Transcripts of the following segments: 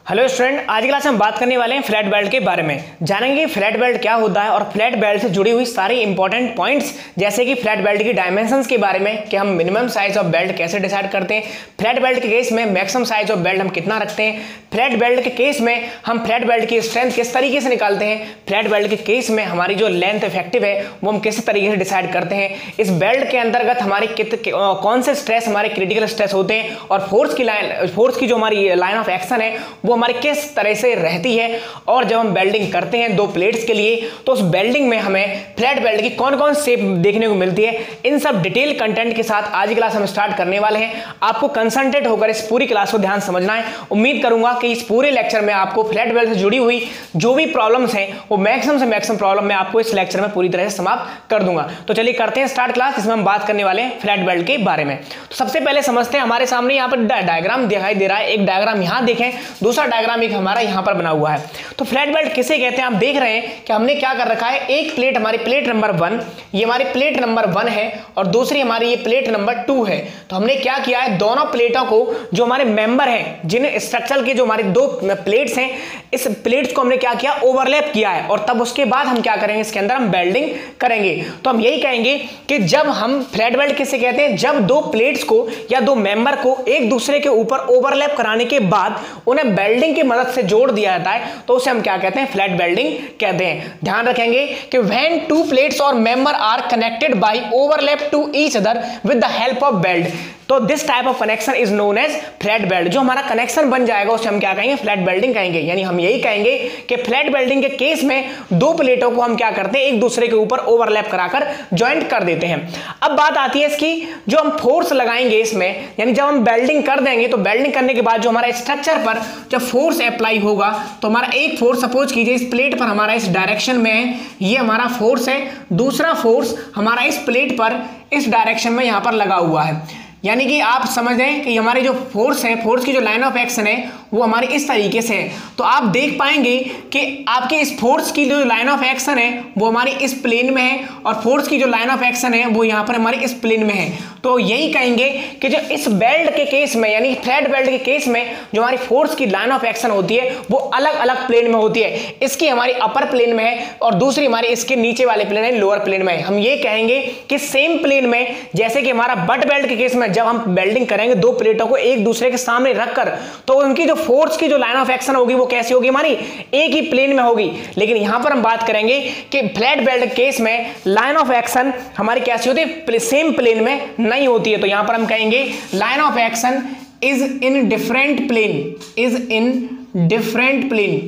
Hello student, आज की class में हम बात करने वाले हैं फ्लैट बेल्ट के बारे में। जानेंगे फ्लैट बेल्ट क्या होता है और फ्लैट बेल्ट से जुड़ी हुई सारी इंपॉर्टेंट पॉइंट्स, जैसे कि फ्लैट बेल्ट की डायमेंशंस के बारे में कि हम मिनिमम साइज ऑफ बेल्ट कैसे डिसाइड करते हैं, फ्लैट बेल्ट के केस में मैक्सिमम साइज ऑफ बेल्ट हम कितना रखते हैं, फ्लैट बेल्ट के केस में हम फ्लैट बेल्ट की स्ट्रेंथ किस तरीके से निकालते हैं, फ्लैट बेल्ट के केस में हमारी जो लेंथ इफेक्टिव है वो हम किस तरीके से डिसाइड करते हैं, इस बेल्ट के अंतर्गत हमारे कौन से स्ट्रेस हमारे क्रिटिकल स्ट्रेस होते हैं और फोर्स की जो हमारी लाइन ऑफ एक्शन है वो हमारी किस तरह से रहती है, और जब हम वेल्डिंग करते हैं दो प्लेट्स के लिए तो उस वेल्डिंग में हमें फ्लैट बेल्ट की कौन कौन शेप देखने को मिलती है, इन सब डिटेल कंटेंट के साथ आज की क्लास हम स्टार्ट करने वाले हैं। आपको कंसंट्रेट होकर इस पूरी क्लास को ध्यान समझना है। उम्मीद करूंगा कि इस पूरे लेक्चर में आपको फ्लैट बेल्ट से जुड़ी हुई जो भी प्रॉब्लम्स हैं वो मैक्सिमम से मैक्सिमम प्रॉब्लम मैं आपको इस लेक्चर में पूरी तरह से समाप्त कर दूंगा। तो चलिए करते हैं स्टार्ट क्लास, जिसमें हम बात करने वाले हैं फ्लैट बेल्ट के बारे में। तो सबसे पहले समझते हैं, हमारे सामने यहाँ पर डायग्राम दिखाई दे रहा है, एक डायग्राम यहाँ देखें, दूसरा डायग्राम एक हमारा यहाँ पर बना हुआ है। तो फ्लैट बेल्ट किसे कहते हैं आप देख रहे हैं कि हमने क्या कर रखा है, एक प्लेट हमारी प्लेट नंबर 1, ये हमारी प्लेट नंबर 1 है और दूसरी हमारी ये प्लेट नंबर 2 है। तो हमने क्या किया है, दोनों प्लेटों को जो हमारे मेंबर हैं, जिन स्ट्रक्चर के जो हमारे दो प्लेट्स हैं, इस प्लेट्स को हमने क्या किया, ओवरलैप किया है और तब उसके बाद हम क्या करेंगे, इसके अंदर हम वेल्डिंग करेंगे। तो हम यही कहेंगे कि जब हम फ्लैट बेल्ट किसे कहते हैं, जब दो प्लेट्स को या दो मेंबर को एक दूसरे के ऊपर ओवरलैप कराने के बाद उन्हें वेल्डिंग की मदद से जोड़ दिया जाता है तो उसे हम क्या कहते हैं, फ्लैट वेल्डिंग कहते हैं। ध्यान रखेंगे कि व्हेन टू प्लेट्स और member are connected by overlap to each other with the help of weld, तो this type of connection is known as flat weld. जो हमारा कनेक्शन बन जाएगा उसे हम क्या कहेंगे, फ्लैट बेल्डिंग कहेंगे। यानी हम यही कहेंगे कि फ्लैट बेल्डिंग के केस में दो प्लेटों को हम क्या करते हैं, एक दूसरे के ऊपर ओवरलैप कराकर ज्वाइंट कर देते हैं। अब बात आती है इसकी, जो हम फोर्स लगाएंगे इसमें, यानी जब हम वेल्डिंग कर देंगे तो वेल्डिंग करने के बाद जो हमारा स्ट्रक्चर पर जब फोर्स अप्लाई होगा तो हमारा एक फोर्स, सपोज कीजिए इस प्लेट पर हमारा इस डायरेक्शन में है, ये हमारा फोर्स है, दूसरा फोर्स हमारा इस प्लेट पर इस डायरेक्शन में यहां पर लगा हुआ है। यानी कि आप समझ रहे कि हमारी जो फोर्स है, फोर्स की जो लाइन ऑफ एक्शन है वो हमारी इस तरीके से है। तो आप देख पाएंगे कि आपके इस फोर्स की जो लाइन ऑफ एक्शन है वो हमारी इस प्लेन में है और फोर्स की जो लाइन ऑफ एक्शन है वो यहाँ पर हमारी इस प्लेन में है। तो यही कहेंगे कि जो इस बेल्ट के केस में, यानी फ्लैट बेल्ट के केस में जो हमारी फोर्स की लाइन ऑफ एक्शन होती है वो अलग अलग प्लेन में होती है। इसकी हमारी अपर प्लेन में है और दूसरी हमारी इसके नीचे वाले प्लेन है, लोअर प्लेन में है। हम ये कहेंगे कि सेम प्लेन में, जैसे कि हमारा बट बेल्ट के केस में जब हम वेल्डिंग करेंगे दो प्लेटों को एक दूसरे के सामने रखकर, तो उनकी जो फोर्स की जो लाइन ऑफ एक्शन होगी वो कैसी होगी, हमारी एक ही प्लेन में होगी। लेकिन यहां पर हम बात करेंगे कि फ्लैट बेल्ट केस में लाइन ऑफ एक्शन हमारी कैसी होती है, सेम प्लेन में नहीं होती है। तो यहां पर हम कहेंगे line of action is in different plane, is in different plane,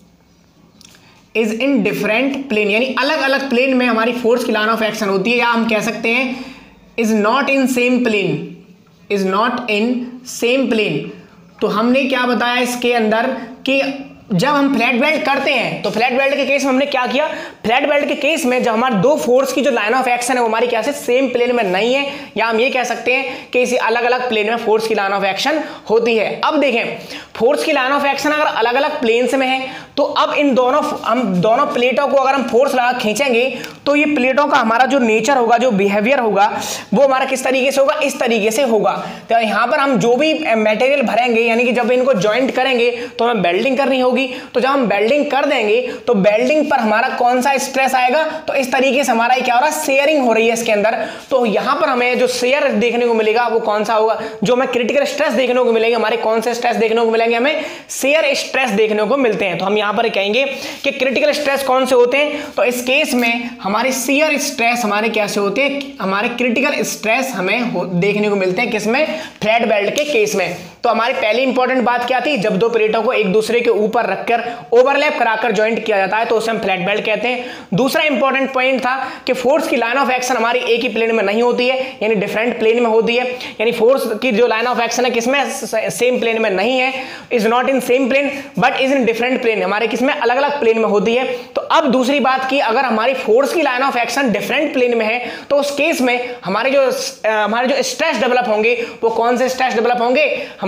is in different plane, यानी अलग अलग प्लेन में हमारी फोर्स की लाइन ऑफ एक्शन होती है, या हम कह सकते हैं is not in same plane, is not in same plane. तो हमने क्या बताया इसके अंदर कि जब हम फ्लैट बेल्ट करते हैं तो फ्लैट बेल्ट के केस में हमने क्या किया, फ्लैट बेल्ट के केस में जब हमारे दो फोर्स की जो लाइन ऑफ एक्शन है वो हमारी क्या से सेम प्लेन में नहीं है, या हम ये कह सकते हैं कि इसी अलग अलग प्लेन में फोर्स की लाइन ऑफ एक्शन होती है। अब देखें, फोर्स की लाइन ऑफ एक्शन अगर अलग अलग प्लेन्स में है तो अब इन दोनों, हम दोनों प्लेटों को अगर हम फोर्स लगा खींचेंगे तो ये प्लेटों का हमारा जो नेचर होगा, जो बिहेवियर होगा वो हमारा किस तरीके से होगा, इस तरीके से होगा। तो यहाँ पर हम जो भी मटेरियल भरेंगे, यानी कि जब इनको ज्वाइंट करेंगे तो हमें वेल्डिंग करनी होगी, तो जब हम वेल्डिंग कर देंगे तो वेल्डिंग पर हमारा कौन सा स्ट्रेस आएगा, तो इस तरीके से हमारा क्या हो रहा है, शेयरिंग हो रही है इसके अंदर। तो यहां पर हमें जो शेयर देखने को मिलेगा वो कौन सा होगा, जो हमें क्रिटिकल स्ट्रेस देखने को मिलेंगे, हमारे कौन से स्ट्रेस देखने को मिलेंगे, हमें शेयर स्ट्रेस देखने को मिलते हैं। तो हम यहां पर कहेंगे कि क्रिटिकल स्ट्रेस कौन से होते हैं, तो इस केस में हमारे शेयर स्ट्रेस हमारे कैसे होते हैं, हमारे क्रिटिकल स्ट्रेस हमें देखने को मिलते हैं किसमें, फ्लैट बेल्ट के केस में। तो हमारी पहली इंपॉर्टेंट बात क्या थी, जब दो प्लेटों को एक दूसरे के ऊपर रखकर ओवरलैप कराकर ज्वाइंट किया जाता है तो उसे हम फ्लैट बेल्ट कहते हैं। दूसरा इंपॉर्टेंट पॉइंट था कि फोर्स की लाइन ऑफ एक्शन हमारी एक ही प्लेन में नहीं होती है, यानी डिफरेंट प्लेन में होती है। यानी फोर्स की जो लाइन ऑफ एक्शन है किसमें, सेम प्लेन में नहीं है, is not in same plane but is in different plane, हमारे किसमें अलग अलग प्लेन में होती है। तो अब दूसरी बात की, अगर हमारी फोर्स की line of action different plane में है तो उस केस में हमारे जो स्ट्रेस डेवलप होंगे वो कौन से स्ट्रेस डेवलप होंगे,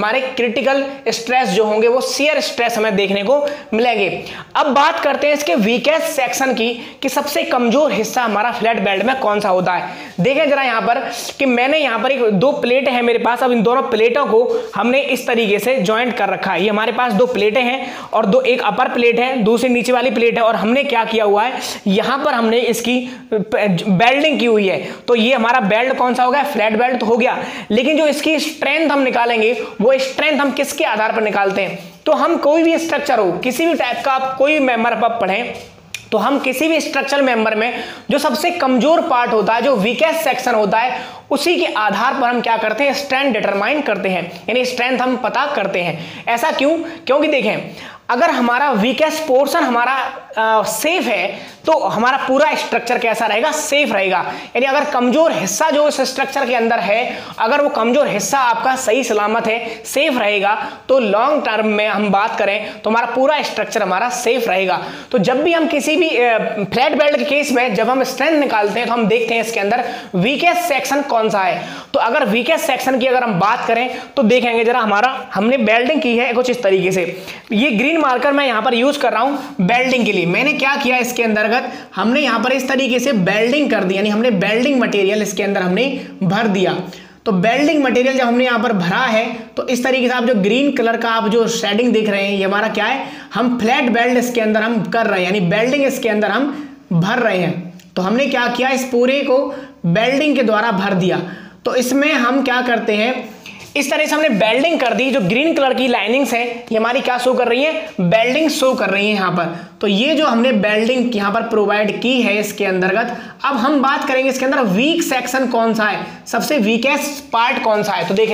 हमारे क्रिटिकल स्ट्रेस जो होंगे वो शियर स्ट्रेस हमें देखने को मिलेंगे। अब बात करते हैं इसके वीकेस्ट सेक्शन की कि सबसे कमजोर हिस्सा हमारा फ्लैट बेल्ट में कौन सा होता है। देखें जरा यहां पर कि मैंने यहां पर एक दो प्लेट है मेरे पास। अब इन दोनों प्लेटों को हमने इस तरीके से ज्वाइंट कर रखा है। ये हमारे पास दो प्लेटें हैं और दो, एक अपर प्लेट है, दूसरी नीचे वाली प्लेट है, और हमने क्या किया हुआ है, यहां पर हमने इसकी बेल्डिंग की हुई है। तो ये हमारा बेल्ट कौन सा हो गया, फ्लैट बेल्ट तो हो गया। लेकिन जो इसकी स्ट्रेंथ हम निकालेंगे वो स्ट्रेंथ हम किसके आधार पर निकालते हैं, तो हम कोई भी स्ट्रक्चर हो, किसी भी टाइप का आप कोई भी मेंबर आप पढ़ें, तो हम किसी भी स्ट्रक्चरल मेंबर में जो सबसे कमजोर पार्ट होता है, जो वीकेस्ट सेक्शन होता है, उसी के आधार पर हम क्या करते हैं, स्ट्रेंथ डिटरमाइन करते हैं, यानी स्ट्रेंथ हम पता करते हैं। ऐसा क्यों, क्योंकि देखें अगर हमारा वीकेस्ट पोर्शन हमारा सेफ है तो हमारा पूरा स्ट्रक्चर कैसा रहेगा, सेफ रहेगा। यानी अगर कमजोर हिस्सा जो इस स्ट्रक्चर के अंदर है, अगर वो कमजोर हिस्सा आपका सही सलामत है, सेफ रहेगा, तो लॉन्ग टर्म में हम बात करें तो हमारा पूरा स्ट्रक्चर हमारा सेफ रहेगा। तो जब भी हम किसी भी फ्लैट बेल्ट के केस में जब हम स्ट्रेंथ निकालते हैं तो हम देखते हैं इसके अंदर वीकेस्ट सेक्शन कौन सा है। तो अगर वीकेस्ट सेक्शन की अगर हम बात करें तो देखेंगे जरा, हमने बेल्डिंग की है कुछ इस तरीके से। ये ग्रीन मार्कर मैं यहां पर यूज कर रहा हूं बेल्डिंग के लिए। मैंने क्या किया, इसके अंतर्गत हमने यहां पर इस तरीके से बेल्डिंग कर दी, यानी हमने बेल्डिंग मटेरियल इसके अंदर हमने भर दिया। तो बेल्डिंग मटेरियल जब हमने यहां पर भरा है तो इस तरीके से आप जो ग्रीन कलर का आप जो शेडिंग देख रहे हैं, ये हमारा क्या है, हम फ्लैट बेल्ट इसके अंदर हम कर रहे हैं, यानी बेल्डिंग इसके अंदर हम भर रहे हैं। तो हमने क्या किया, इस पूरे को बेल्डिंग के द्वारा भर दिया। तो इसमें हम क्या करते हैं, इस तरह से हमने बेल्डिंग कर दी। जो ग्रीन कलर की लाइनिंग्स है ये हमारी क्या शो कर रही है, बेल्डिंग शो कर रही है यहां पर। तो ये जो हमने बेल्डिंग यहां पर प्रोवाइड की है इसके अंतर्गत, अब हम बात करेंगे इसके अंदर वीक सेक्शन कौन सा है, सबसे वीकेस्ट पार्ट कौन सा है। तो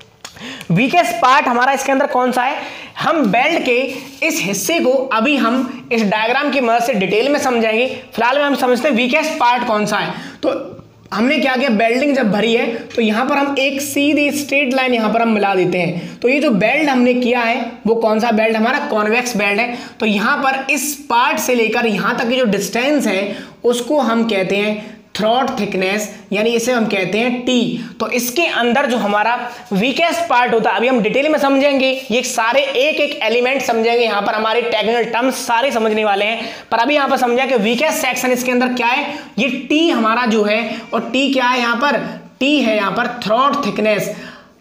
देखें वीकेस्ट पार्ट हमारा इसके अंदर कौन सा है, हम बेल्ट के इस हिस्से को अभी हम इस डायग्राम की मदद से डिटेल में समझेंगे। फिलहाल में हम समझते हैं वीकेस्ट पार्ट कौन सा है। तो हमने क्या किया, बेल्डिंग जब भरी है तो यहां पर हम एक सीधी स्ट्रेट लाइन यहां पर हम मिला देते हैं। तो ये जो बेल्ट हमने किया है वो कौन सा बेल्ट, हमारा कॉन्वेक्स बेल्ट है। तो यहां पर इस पार्ट से लेकर यहां तक की जो डिस्टेंस है उसको हम कहते हैं थ्रॉट थिकनेस, यानी इसे हम कहते हैं टी। तो इसके अंदर जो हमारा वीकेस्ट पार्ट होता है, अभी हम डिटेल में समझेंगे, ये सारे एक एक एलिमेंट समझेंगे, यहां पर हमारे टेक्निकल टर्म्स सारे समझने वाले हैं। पर अभी यहां पर समझा कि वीकेस्ट सेक्शन इसके अंदर क्या है, ये टी हमारा जो है, और टी क्या है यहां पर, टी है यहां पर थ्रॉट थिकनेस।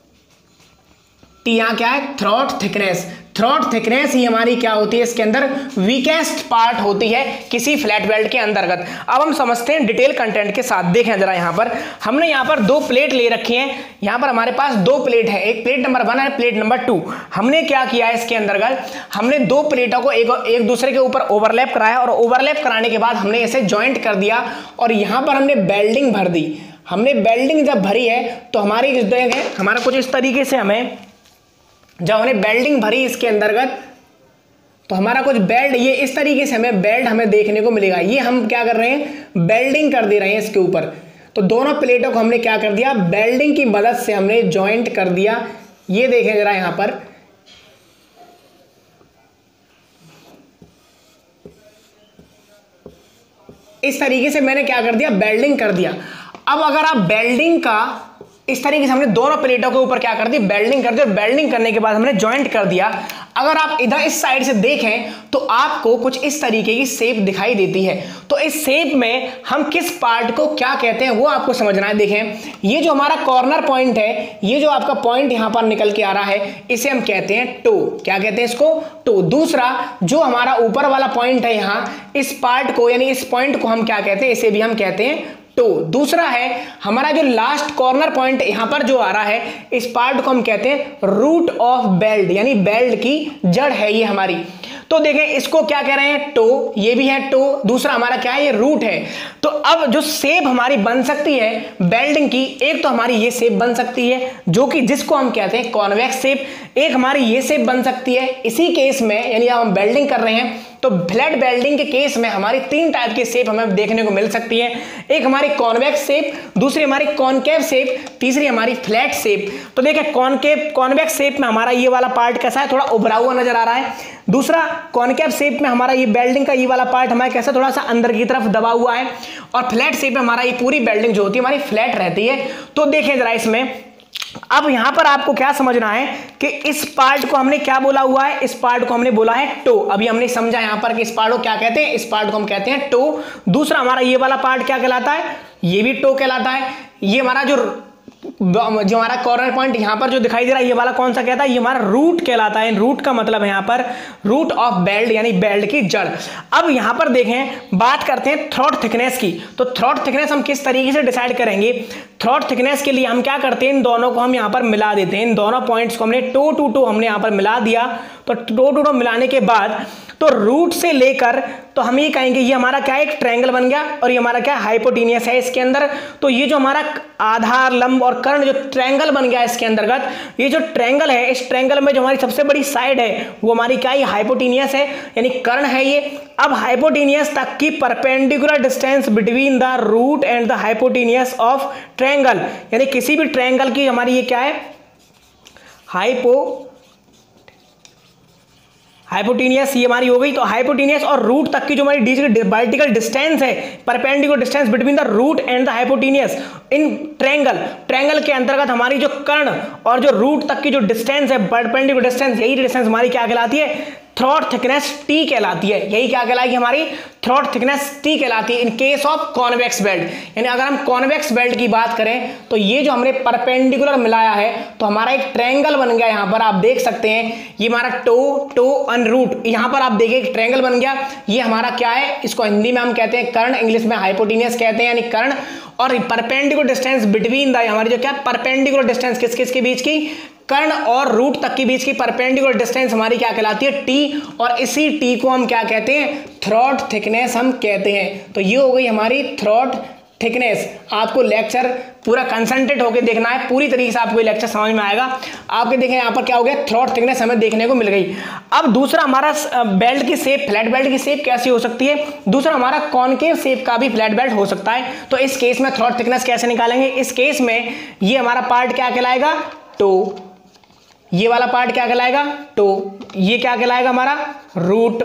टी यहां क्या है, थ्रॉट थिकनेस। थ्रॉट थिकनेस ही हमारी क्या होती है, इसके अंदर वीकेस्ट पार्ट होती है किसी फ्लैट बेल्ट के अंतर्गत। अब हम समझते हैं डिटेल कंटेंट के साथ। देखें जरा, यहां पर हमने यहां पर दो प्लेट ले रखी हैं। यहां पर हमारे पास दो प्लेट है, एक प्लेट नंबर 1 है, प्लेट नंबर 2। हमने क्या किया है इसके अंतर्गत, हमने दो प्लेटों को एक दूसरे के ऊपर ओवरलैप कराया, और ओवरलैप कराने के बाद हमने इसे ज्वाइंट कर दिया, और यहां पर हमने बेल्डिंग भर दी। हमने बेल्डिंग जब भरी है तो हमारी हमारा कुछ इस तरीके से हमें जब हमने बेल्डिंग भरी इसके अंतर्गत तो हमारा कुछ बेल्ट, ये इस तरीके से हमें बेल्ट हमें देखने को मिलेगा। ये हम क्या कर रहे हैं, बेल्डिंग कर दे रहे हैं इसके ऊपर। तो दोनों प्लेटों को हमने क्या कर दिया, बेल्डिंग की मदद से हमने ज्वाइंट कर दिया। ये देखें जरा, यहां पर इस तरीके से मैंने क्या कर दिया, बेल्डिंग कर दिया। अब अगर आप बेल्डिंग का इस तरीके से हमने दोनों प्लेटों के ऊपर क्या कर दी, बेल्डिंग कर दी, और बेल्डिंग करने के बाद हमने ज्वाइंट कर दिया। अगर आप इधर इस साइड से देखें तो आपको कुछ इस तरीके की शेप दिखाई देती है। तो इस शेप में हम किस पार्ट को क्या कहते हैं वो आपको समझना है। देखें, ये जो हमारा कॉर्नर पॉइंट है, ये जो आपका पॉइंट यहां पर निकल के आ रहा है, इसे हम कहते हैं टो। क्या कहते हैं इसको, टो। दूसरा जो हमारा ऊपर वाला पॉइंट है यहां, इस पार्ट को यानी इस पॉइंट को हम क्या कहते हैं, इसे भी हम कहते हैं टो। दूसरा है हमारा जो लास्ट कॉर्नर पॉइंट यहां पर जो आ रहा है, इस पार्ट को हम कहते हैं रूट ऑफ बेल्ट, यानी बेल्ट की जड़ है ये हमारी। तो देखें, इसको क्या कह रहे हैं, टो। ये भी है टो। दूसरा हमारा क्या है, ये रूट है। तो अब जो शेप हमारी बन सकती है बेल्डिंग की, एक तो हमारी ये शेप बन सकती है जो कि जिसको हम कहते हैं कॉन्वेक्स शेप। एक हमारी ये शेप बन सकती है। इसी केस में यानी हम बेल्डिंग कर रहे हैं तो फ्लैट बेल्डिंग के केस में हमारी 3 टाइप की शेप हमें देखने को मिल सकती है। एक हमारी कॉन्वेक्स शेप, दूसरी हमारी कॉनकेव शेप, तीसरी हमारी फ्लैट शेप। तो देखिए, कॉन्वेक्स शेप में हमारा ये वाला पार्ट कैसा है, थोड़ा उभरा हुआ नजर आ रहा है। दूसरा कॉनकेव शेप में हमारा ये बेल्डिंग का ये वाला पार्ट हमारा कैसा, थोड़ा सा अंदर की तरफ दबा हुआ है। और फ्लैट शेप में हमारा ये पूरी बेल्डिंग जो होती है हमारी फ्लैट रहती है। तो देखें जरा, इसमें अब यहां पर आपको क्या समझना है कि इस पार्ट को हमने क्या बोला हुआ है, इस पार्ट को हमने बोला है टो। अभी हमने समझा यहां पर कि इस पार्ट को क्या कहते हैं, इस पार्ट को हम कहते हैं टो। दूसरा हमारा ये वाला पार्ट क्या कहलाता है, ये भी टो कहलाता है। ये हमारा जो हमारा कॉर्नर पॉइंट यहां पर जो दिखाई दे रहा है, ये वाला कौन सा कहता है, ये हमारा रूट कहलाता है। रूट का मतलब है यहां पर रूट ऑफ बेल्ट, यानी बेल्ट की जड़। अब यहां पर देखें, बात करते हैं थ्रोट थिकनेस की। तो थ्रोट थिकनेस हम किस तरीके से डिसाइड करेंगे। थ्रोट थिकनेस के लिए हम क्या करते हैं, इन दोनों को हम यहां पर मिला देते हैं। इन दोनों पॉइंट्स को हमने टो टू टो हमने यहां पर मिला दिया। तो टो टू टो मिलाने के बाद तो रूट से लेकर तो हम ये कहेंगे ये हमारा क्या है, एक ट्रायंगल बन गया, और ये हमारा क्या हाइपोटेनियस है इसके अंदर। तो ये जो हमारा आधार, लंब और कर्ण जो ट्रायंगल बन गया इसके अंतर्गत, ये जो ट्रायंगल है, इस ट्रायंगल में जो हमारी सबसे बड़ी साइड है वो हमारी क्या है, हाइपोटेनियस है, यानी कर्ण है ये। अब हाइपोटेनियस तक की perpendicular distance between the root and the hypotenuse of triangle, यानी किसी भी ट्रायंगल की हमारी ये क्या है, हाइपोटेनियस ये हमारी हो गई। तो हाइपोटेनियस और रूट तक की जो हमारी वर्टिकल डिस्टेंस है, perpendicular distance between the root and the hypotenuse in triangle के अंतर्गत हमारी जो कर्ण और जो रूट तक की जो डिस्टेंस है, परपेंडिकुलर डिस्टेंस, यही डिस्टेंस हमारी क्या कहलाती है, थ्रोट थिकनेस टी कहलाती है। यही क्या कहलाएगी, हमारी थ्रोट थिकनेस टी कहलाती है in case of convex weld. यानी अगर हम कॉन्वेक्स बेल्ट की बात करें तो ये जो हमने परपेंडिकुलर मिलाया है तो हमारा एक ट्रायंगल बन गया। यहां पर आप देख सकते हैं ये हमारा टो एंड रूट, यहां पर आप देखिए एक ट्रायंगल बन गया। ये हमारा क्या है, इसको हिंदी में हम कहते हैं कर्ण, इंग्लिश में हाइपोटेनियस कहते हैं, यानी कर्ण। और परपेंडिकुलर डिस्टेंस बिटवीन द, हमारी जो क्या परपेंडिकुलर डिस्टेंस किस किस के बीच की, कर्ण और रूट तक के बीच की परपेंडिकुलर डिस्टेंस हमारी क्या कहलाती है, टी। और इसी टी को हम क्या कहते हैं, थ्रोट थिकनेस हम कहते हैं। तो ये हो गई हमारी थ्रोट थिकनेस। आपको लेक्चर पूरा कंसंट्रेट होकर देखना है, पूरी तरीके से आपको ये लेक्चर समझ में आएगा। आपके देखें यहाँ पर क्या हो गया, थ्रोट थिकनेस हमें देखने को मिल गई। अब दूसरा हमारा बेल्ट की शेप, फ्लैट बेल्ट की शेप कैसी हो सकती है, दूसरा हमारा कॉनकेव शेप का भी फ्लैट बेल्ट हो सकता है। तो इस केस में थ्रोट थिकनेस कैसे निकालेंगे, इस केस में ये हमारा पार्ट क्या कहलाएगा, टो। ये वाला पार्ट क्या कहलाएगा, टो। ये क्या कहलाएगा, हमारा रूट।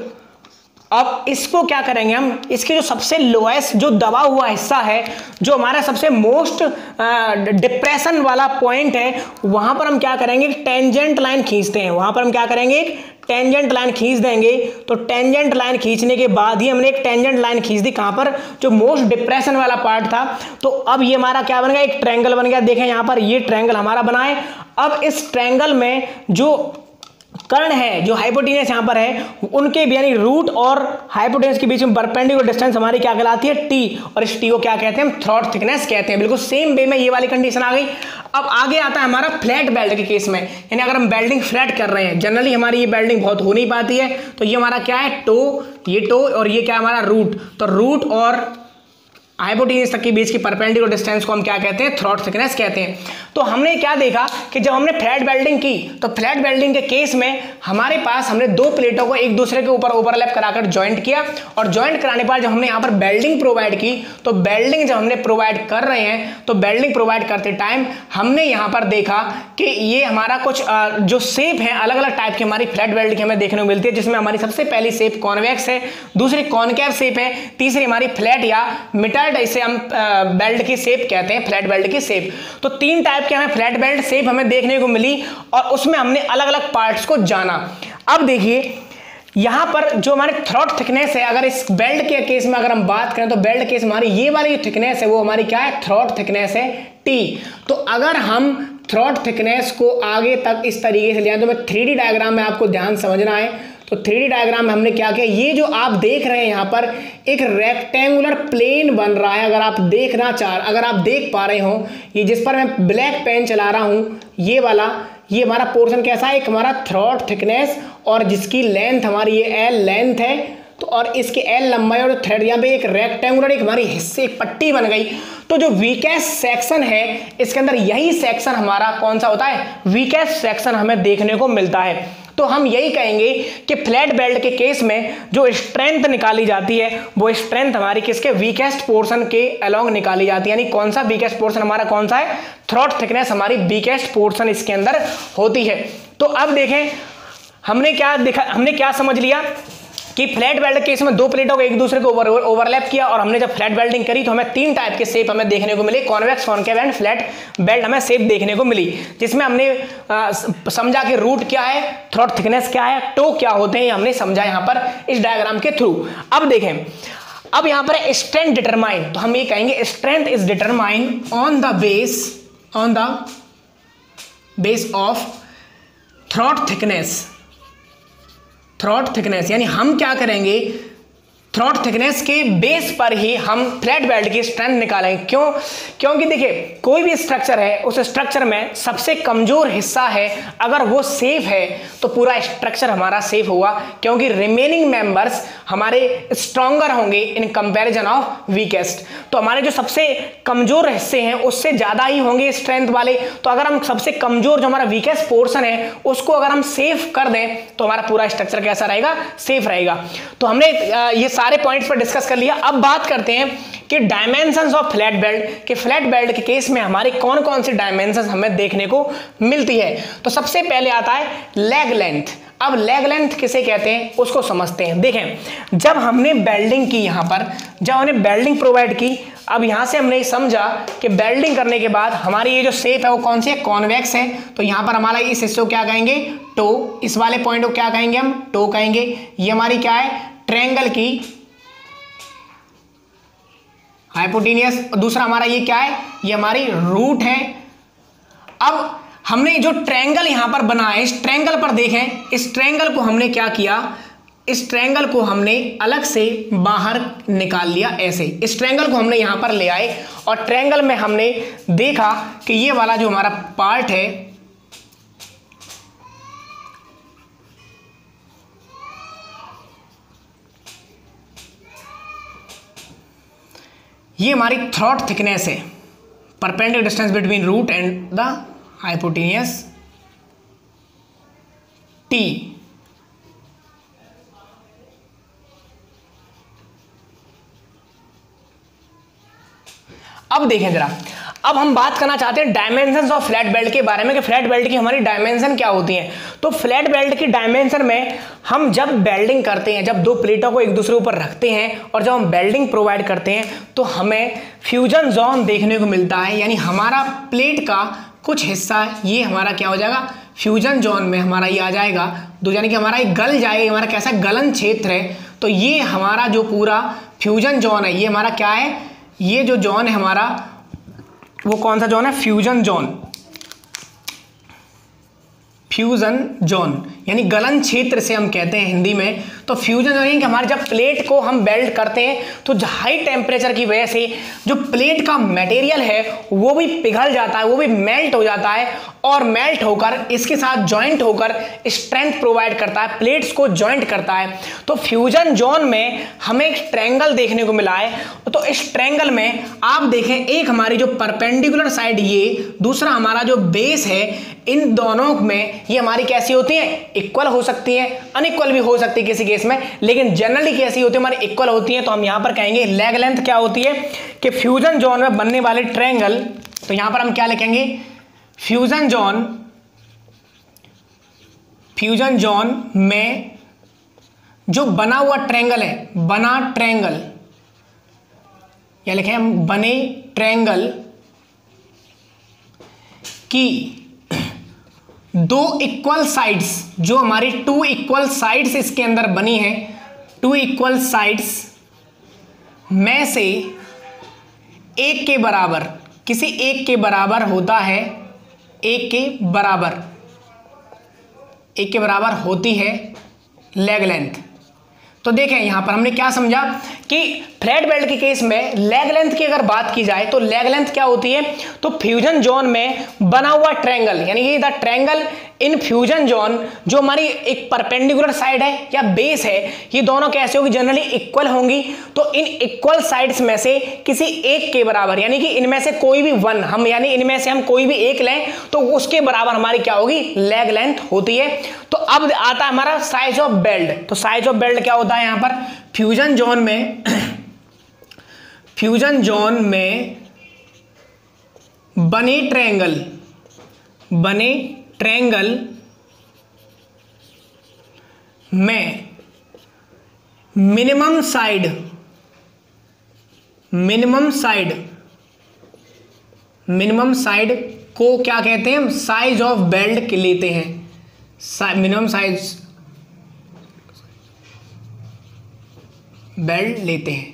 अब इसको क्या करेंगे हम, इसके जो सबसे लोएस्ट जो दबा हुआ हिस्सा है, जो हमारा सबसे मोस्ट डिप्रेशन वाला पॉइंट है, वहां पर हम क्या करेंगे, टेंजेंट लाइन खींचते हैं। वहां पर हम क्या करेंगे, टेंजेंट लाइन खींच देंगे। तो टेंजेंट लाइन खींचने के बाद ही हमने एक टेंजेंट लाइन खींच दी, कहां पर, जो मोस्ट डिप्रेशन वाला पार्ट था। तो अब ये हमारा क्या बन गया, एक ट्रायंगल बन गया। देखें यहां पर ये ट्रायंगल हमारा बना है। अब इस ट्रायंगल में जो कर्ण है, जो हाइपोटेनियस यहां पर है, उनके यानी रूट और हाइपोटेनियस के बीच में परपेंडिकुलर डिस्टेंस हमारी क्या कहलाती है, टी। और इस टी को क्या कहते हैं, हम थ्रोट थिकनेस कहते हैं। बिल्कुल सेम वे में ये वाली कंडीशन आ गई। अब आगे आता है हमारा फ्लैट बेल्ट के केस में, यानी अगर हम बेल्डिंग फ्लैट कर रहे हैं, जनरली हमारी ये बेल्डिंग बहुत हो नहीं पाती है। तो ये हमारा क्या है, टो, ये टो, और ये क्या हमारा रूट। तो रूट और हाइपोटेनियस तक के बीच की परपेंडिकुलर डिस्टेंस को हम क्या कहते हैं, थ्रोट थिकनेस कहते हैं। तो हमने क्या देखा कि जब हमने फ्लैट वेल्डिंग की, तो फ्लैट वेल्डिंग के केस में हमारे पास हमने दो प्लेटों को एक दूसरे के ऊपर ओवरलैप कराकर ज्वाइंट किया, और ज्वाइंट कराने के बाद जब हमने यहाँ पर वेल्डिंग प्रोवाइड की, तो वेल्डिंग जब हमने प्रोवाइड कर रहे हैं, तो वेल्डिंग प्रोवाइड करते टाइम हमने यहाँ पर देखा कि ये हमारा कुछ जो शेप है, अलग अलग टाइप की हमारी फ्लैट वेल्ड की हमें देखने को मिलती है, जिसमें हमारी सबसे पहली शेप कॉन्वेक्स है, दूसरी कॉनकेव शेप है, तीसरी हमारी फ्लैट या मिटर्ड, इसे हम बेल्ट की शेप कहते हैं, फ्लैट बेल्ट की शेप। तो तीन टाइप के हमें फ्लैट बेल्ट शेप हमें देखने को मिली, और उसमें हमने अलग अलग पार्ट्स को जाना। अब देखिए यहां पर जो हमारे थ्रोट थिकनेस है, अगर इस बेल्ट के केस में अगर हम बात करें, तो बेल्ट केस हमारी ये वाली जो थिकनेस है वो हमारी क्या है, थ्रोट थिकनेस है, टी। तो अगर हम थ्रोट थिकनेस को आगे तक इस तरीके से ले आए, तो मैं 3D डायग्राम में आपको ध्यान समझना है। तो 3D डायग्राम में हमने क्या किया, ये जो आप देख रहे हैं यहाँ पर एक रेक्टेंगुलर प्लेन बन रहा है। अगर आप देख पा रहे हो, ये जिस पर मैं ब्लैक पेन चला रहा हूँ, ये वाला, ये हमारा पोर्शन कैसा है, एक हमारा थ्रोट थिकनेस, और जिसकी लेंथ हमारी ये L लेंथ है, तो और इसके L लंबाई, और थ्रेड यहाँ पे एक रेक्टेंगुलर एक हमारी हिस्से एक पट्टी बन गई। तो जो वीकेस्ट सेक्शन है इसके अंदर, यही सेक्शन हमारा कौन सा होता है, वीकेस्ट सेक्शन हमें देखने को मिलता है। तो हम यही कहेंगे कि फ्लैट बेल्ट के केस में जो स्ट्रेंथ निकाली जाती है, वो स्ट्रेंथ हमारी किसके, वीकेस्ट पोर्शन के अलोंग निकाली जाती है। यानी कौन सा वीकेस्ट पोर्शन हमारा कौन सा है, थ्रोट थिकनेस हमारी वीकेस्ट पोर्शन इसके अंदर होती है। तो अब देखें हमने क्या देखा, हमने क्या समझ लिया कि फ्लैट वेल्ड के केस में दो प्लेटों को एक दूसरे को ओवरलैप किया और हमने जब फ्लैट वेल्डिंग करी तो हमें तीन टाइप के शेप हमें देखने को मिले, convex, concave and flat weld हमें शेप देखने को मिली, जिसमें हमने समझा कि रूट क्या है, थ्रॉट थिकनेस क्या है, टो क्या होते हैं, हमने समझा यहां पर इस डायग्राम के थ्रू। अब देखें, अब यहां पर स्ट्रेंथ डिटरमाइन, तो हम ये कहेंगे strength is determine on the base of throat thickness, यानी हम क्या करेंगे, थ्रॉट थिकनेस के बेस पर ही हम फ्लैट वेल्ड की स्ट्रेंथ निकालेंगे। क्यों? क्योंकि देखिए कोई भी स्ट्रक्चर है, उस स्ट्रक्चर में सबसे कमजोर हिस्सा है, अगर वो सेफ है तो पूरा स्ट्रक्चर हमारा सेफ होगा, क्योंकि रिमेनिंग मेंबर्स हमारे स्ट्रॉन्गर होंगे इन कंपैरिजन ऑफ वीकेस्ट। तो हमारे जो सबसे कमजोर हिस्से हैं उससे ज्यादा ही होंगे स्ट्रेंथ वाले। तो अगर हम सबसे कमजोर जो हमारा वीकेस्ट पोर्शन है उसको अगर हम सेफ कर दें तो हमारा पूरा स्ट्रक्चर कैसा रहेगा, सेफ रहेगा। तो हमने ये सारे पॉइंट्स पर डिस्कस कर लिया। अब बात करते हैं कि डायमेंशंस ऑफ फ्लैट बेल्ट, कि फ्लैट बेल्ट के केस में हमारे कौन कौन सी डायमेंशंस हमें देखने को मिलती है। तो सबसे पहले आता है लेग लेंथ। अब लेग लेंथ किसे कहते हैं उसको समझते हैं। देखें, जब हमने बेल्डिंग की, यहां पर जब हमने बेल्डिंग प्रोवाइड की, अब यहां से हमने समझा कि बेल्डिंग करने के बाद हमारी ये जो शेप है वो कौन सी है, कॉन्वेक्स है। तो यहां पर हमारा इस हिस्से को क्या कहेंगे, टो, इस वाले पॉइंट को क्या कहेंगे, हम टो कहेंगे। ये हमारी क्या है, ट्रायंगल की हाइपोटेनियस, दूसरा हमारा ये क्या है, ये हमारी रूट है। अब हमने जो ट्रायंगल यहां पर बना है, इस ट्रायंगल पर देखें, इस ट्रायंगल को हमने क्या किया, इस ट्रायंगल को हमने अलग से बाहर निकाल लिया ऐसे। इस ट्रायंगल को हमने यहां पर ले आए और ट्रायंगल में हमने देखा कि ये वाला जो हमारा पार्ट है ये हमारी थ्रॉट थिकनेस है, perpendicular distance between root and the hypotenuse T. अब देखें जरा, अब हम बात करना चाहते हैं डायमेंशंस ऑफ फ्लैट बेल्ट के बारे में, कि फ्लैट बेल्ट की हमारी डायमेंशन क्या होती हैं। तो फ्लैट बेल्ट की डायमेंशन में हम जब बेल्डिंग करते हैं, जब दो प्लेटों को एक दूसरे ऊपर रखते हैं और जब हम बेल्डिंग प्रोवाइड करते हैं तो हमें फ्यूजन जोन देखने को मिलता है, यानी हमारा प्लेट का कुछ हिस्सा ये हमारा क्या हो जाएगा, फ्यूजन जोन में हमारा ये आ जाएगा, यानी कि हमारा ये गल जाएगा, हमारा कैसा गलन क्षेत्र है। तो ये हमारा जो पूरा फ्यूजन जोन है, ये हमारा क्या है, ये जो जोन है हमारा वो कौन सा जोन है, फ्यूजन जोन। फ्यूजन जोन यानी गलन क्षेत्र से हम कहते हैं हिंदी में। तो फ्यूजन जोन यानी कि हमारे जब प्लेट को हम बेल्ट करते हैं तो हाई टेम्परेचर की वजह से जो प्लेट का मटेरियल है वो भी पिघल जाता है, वो भी मेल्ट हो जाता है और मेल्ट होकर इसके साथ जॉइंट होकर स्ट्रेंथ प्रोवाइड करता है, प्लेट्स को जॉइंट करता है। तो फ्यूजन जोन में हमें एक ट्रायंगल देखने को मिला है। तो इस ट्रायंगल में आप देखें, एक हमारी जो परपेंडिकुलर साइड ये, दूसरा हमारा जो बेस है, इन दोनों में ये हमारी कैसी होती है, इक्वल हो सकती है, अनइक्वल भी हो सकती है किसी केस में, लेकिन जनरली कैसी होती है, हमारी इक्वल होती है। तो हम यहां पर कहेंगे लेग लेंथ क्या होती है कि फ्यूजन जोन में बनने वाले ट्रायंगल, तो यहां पर हम क्या लिखेंगे, फ्यूजन जोन में जो बना हुआ ट्रायंगल है, बना ट्रायंगल, या लिखें हम बने ट्रायंगल की दो इक्वल साइड्स, जो हमारी टू इक्वल साइड्स इसके अंदर बनी है, टू इक्वल साइड्स में से एक के बराबर, किसी एक के बराबर होता है, एक के बराबर होती है लेग लेंथ। तो देखें यहां पर हमने क्या समझा कि फ्लैट बेल्ट के केस में लेग लेंथ की अगर बात की जाए तो लेग लेंथ क्या होती है, तो फ्यूजन जोन में बना हुआ ट्रायंगल, यानी कि the triangle in fusion zone, जो हमारी एक परपेंडिकुलर साइड है या बेस है, ये दोनों कैसे होगी, जनरली इक्वल होंगी। तो इन इक्वल साइड्स में से किसी एक के बराबर, यानी कि इनमें से कोई भी वन, हम यानी इनमें से हम कोई भी एक लें तो उसके बराबर हमारी क्या होगी, लेग लेंथ होती है। तो अब आता है हमारा साइज ऑफ बेल्ट। तो साइज ऑफ बेल्ट क्या होता है, यहां पर फ्यूजन जोन में बने ट्रायंगल में मिनिमम साइड को क्या कहते हैं, साइज ऑफ बेल्ट लेते हैं, मिनिमम साइज बेल्ट लेते हैं।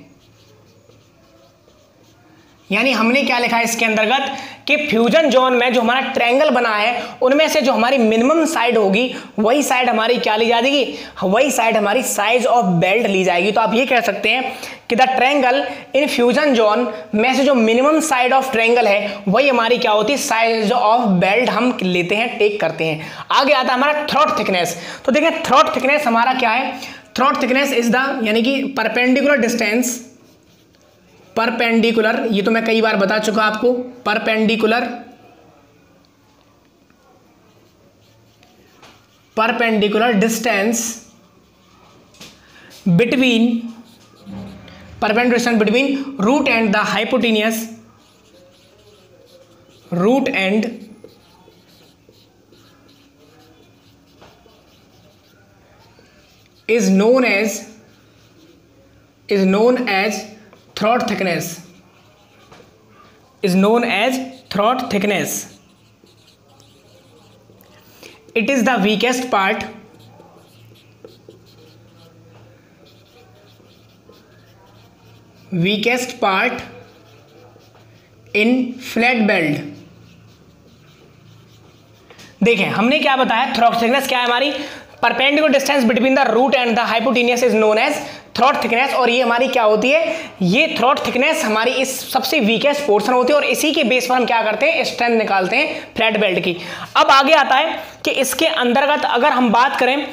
यानी हमने क्या लिखा है इसके अंतर्गत कि फ्यूजन जोन में जो हमारा ट्रायंगल बना है उनमें से जो हमारी मिनिमम साइड होगी वही साइड हमारी क्या ली जाएगी, वही साइड हमारी साइज ऑफ बेल्ट ली जाएगी। तो आप ये कह सकते हैं कि the triangle in fusion zone में से जो मिनिमम साइड ऑफ ट्रायंगल है वही हमारी क्या होती है, साइज ऑफ बेल्ट हम लेते हैं, टेक करते हैं। आगे आता है हमारा थ्रॉट थिकनेस। तो देखें थ्रॉट थिकनेस हमारा क्या है, थ्रॉट थिकनेस इज द यानी कि परपेंडिकुलर डिस्टेंस, परपेंडिकुलर, ये तो मैं कई बार बता चुका आपको, perpendicular distance between root and the hypotenuse, root and is known as throat thickness, is known as throat thickness. It is the weakest part in flat belt. देखें हमने क्या बताया, थ्रॉट थिकनेस क्या है हमारी, perpendicular distance between the root and the hypotenuse is known as throat thickness. और ये हमारी क्या होती है, ये थ्रॉट थिकनेस हमारी इस सबसे वीकेस्ट पोर्शन होती है और इसी के बेस पर हम क्या करते हैं, स्ट्रेंथ निकालते हैं फ्लैट बेल्ट की। अब आगे आता है कि इसके अंतर्गत अगर हम बात करें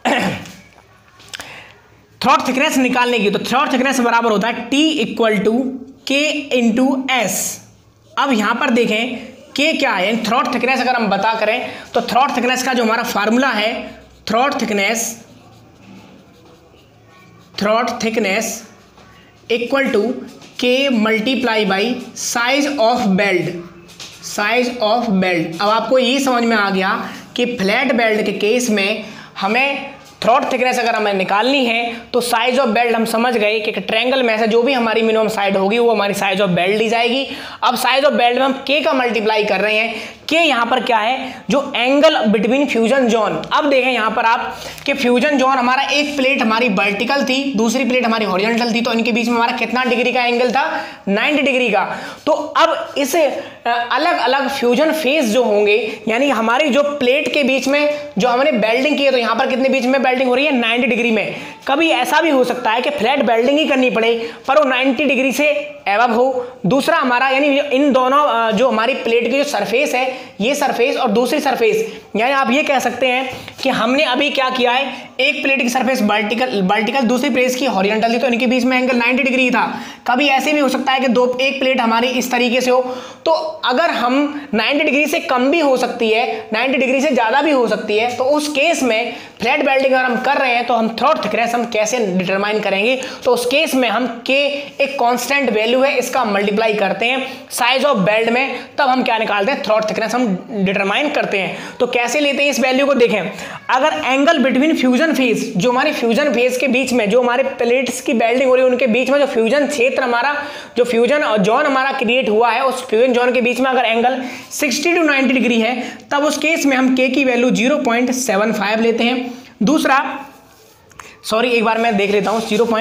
थ्रॉट थिकनेस निकालने की, तो थ्रॉट थिकनेस बराबर होता है T = K/S। अब यहां पर देखें K क्या है, थ्रॉट थिकनेस अगर हम बता करें तो थ्रॉट थिकनेस का जो हमारा फार्मूला है, throat thickness equal to K multiply by size of weld, अब आपको ये समझ में आ गया कि फ्लैट बेल्ट के केस में हमें थ्रॉट थिकनेस अगर हमें निकालनी है तो साइज ऑफ बेल्ट हम समझ गए कि ट्रायंगल में से जो भी हमारी मिनिमम साइड होगी वो हमारी साइज ऑफ बेल्ट ली जाएगी। अब साइज ऑफ बेल्ट में हम K का मल्टीप्लाई कर रहे हैं, K यहाँ पर क्या है, जो एंगल बिटवीन फ्यूजन जोन। अब देखें यहाँ पर आप कि फ्यूजन जोन हमारा एक प्लेट हमारी वर्टिकल थी, दूसरी प्लेट हमारी हॉरिजॉन्टल थी, तो इनके बीच में हमारा कितना डिग्री का एंगल था, 90 डिग्री का। तो अब इस अलग अलग फ्यूजन फेज जो होंगे, यानी हमारी जो प्लेट के बीच में जो हमने बेल्डिंग की है, तो यहाँ पर कितने बीच में बेल्डिंग हो रही है, 90 डिग्री में। कभी ऐसा भी हो सकता है कि फ्लैट बेल्डिंग ही करनी पड़े पर वो 90 डिग्री से एबव हो। दूसरा हमारा यानी इन दोनों जो हमारी प्लेट की जो सरफेस है, ये सरफेस और दूसरी सरफेस, यानी आप ये कह सकते हैं कि हमने अभी क्या किया है, एक प्लेट की सरफेस वर्टिकल दूसरी प्लेट की हॉरिजॉन्टल थी, तो इनके बीच में एंगल 90 डिग्री था। कभी ऐसे भी हो सकता है कि एक प्लेट हमारी इस तरीके से हो, तो अगर हम 90 डिग्री से कम भी हो सकती है, 90 डिग्री से ज़्यादा भी हो सकती है, तो उस केस में फ्लैट बेल्डिंग अगर हम कर रहे हैं तो हम थ्रॉट थिकनेस हम कैसे डिटरमाइन करेंगे, तो उस केस में हम K एक कांस्टेंट वैल्यू है, इसका मल्टीप्लाई करते हैं साइज ऑफ बेल्ट में, तब हम क्या निकालते हैं, थ्रॉट थिकनेस हम डिटरमाइन करते हैं। तो कैसे लेते हैं इस वैल्यू को, देखें अगर एंगल बिटवीन फ्यूजन फेज, जो हमारे फ्यूजन फेज के बीच में जो हमारे प्लेट्स की बेल्डिंग हो रही है उनके बीच में जो फ्यूजन क्षेत्र हमारा, जो फ्यूजन जोन हमारा क्रिएट हुआ है, उस फ्यूजन जोन के बीच में अगर एंगल 60 to 90 डिग्री है, तब उस केस में हम K की वैल्यू 0.75 लेते हैं। दूसरा एक बार मैं देख लेता हूं,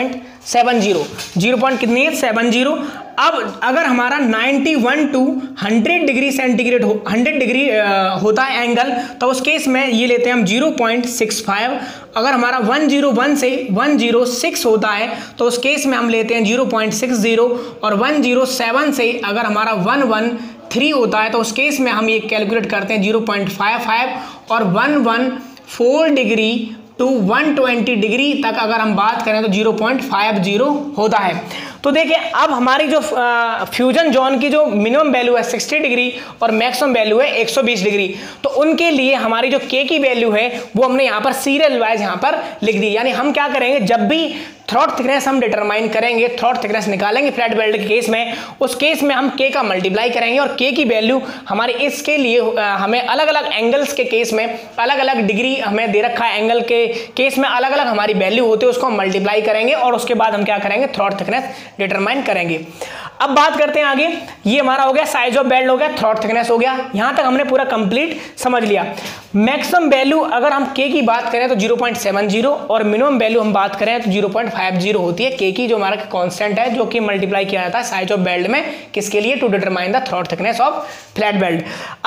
0.70 कितनी है, 70। अब अगर हमारा 91 to 100 डिग्री सेंटीग्रेड 100 डिग्री होता है एंगल, तो उस केस में ये लेते हैं हम 0.65। अगर हमारा 101 से 106 होता है तो उस केस में हम लेते हैं 0.60, और 107 से अगर हमारा 113 होता है तो उस केस में हम ये कैलकुलेट करते हैं 0.55, और 114 डिग्री टू 120 डिग्री तक अगर हम बात करें तो 0.50 होता है। तो देखिए अब हमारी जो फ्यूजन जोन की जो मिनिमम वैल्यू है 60 डिग्री और मैक्सिमम वैल्यू है 120 डिग्री, तो उनके लिए हमारी जो K की वैल्यू है वो हमने यहाँ पर सीरियल वाइज यहाँ पर लिख दी। यानी हम क्या करेंगे, जब भी थ्रॉट थिकनेस हम डिटरमाइन करेंगे, थ्रॉट थिकनेस निकालेंगे फ्लैट बेल्ट के केस में। उस केस में हम के का मल्टीप्लाई करेंगे और के की वैल्यू हमारे इसके लिए हमें अलग अलग एंगल्स के केस में अलग अलग डिग्री हमें दे रखा है, एंगल के केस में अलग अलग हमारी वैल्यू होती है, उसको हम मल्टीप्लाई करेंगे और उसके बाद हम क्या करेंगे, थ्रॉट थिकनेस डिटरमाइन करेंगे। अब बात करते हैं आगे, ये हमारा हो गया साइज ऑफ बेल्ट हो गया, थ्रॉट थिकनेस हो गया, यहां तक हमने पूरा कंप्लीट समझ लिया। मैक्सिमम वैल्यू अगर हम के की बात करें तो 0.70 और मिनिमम वैल्यू हम बात करें तो 0.50 होती है के की, जो हमारा कांस्टेंट है जो कि मल्टीप्लाई किया जाता है साइज ऑफ बेल्ट में, किसके लिए, to determine the throat thickness of flat belt.